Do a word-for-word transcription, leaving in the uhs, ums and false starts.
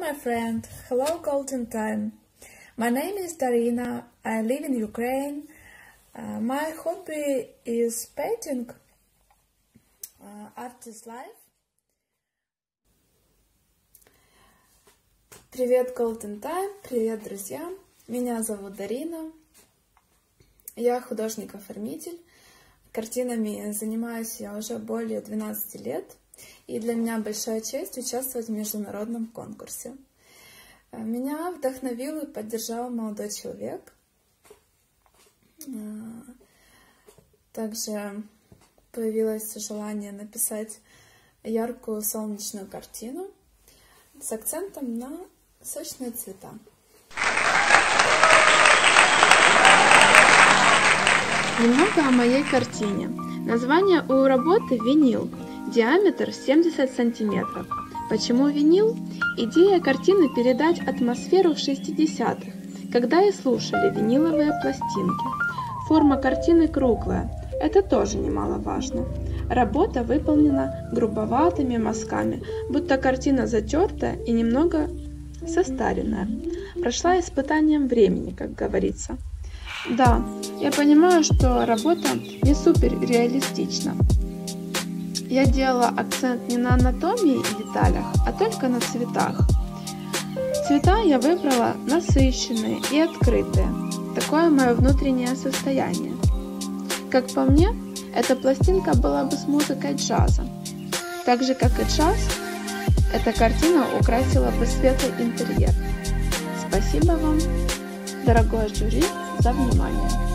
my friend, hello Golden Time. My name is Darina, I live in Ukraine. Uh, my hobby is painting, uh, artist life. Привет Golden Time, привет друзья, меня зовут Дарина, я художник-оформитель, картинами занимаюсь я уже более двенадцати лет. И для меня большая честь участвовать в международном конкурсе. Меня вдохновил и поддержал молодой человек. Также появилось желание написать яркую солнечную картину с акцентом на сочные цвета. Немного о моей картине. Название у работы «Винил». Диаметр семьдесят сантиметров. Почему винил? Идея картины передать атмосферу шестидесятых, когда и слушали виниловые пластинки. Форма картины круглая, это тоже немаловажно. Работа выполнена грубоватыми мазками, будто картина затертая и немного состаренная. Прошла испытанием времени, как говорится. Да, я понимаю, что работа не супер реалистична. Я делала акцент не на анатомии и деталях, а только на цветах. Цвета я выбрала насыщенные и открытые. Такое мое внутреннее состояние. Как по мне, эта пластинка была бы с музыкой джаза. Так же, как и джаз, эта картина украсила бы светлый интерьер. Спасибо вам, дорогое жюри, за внимание.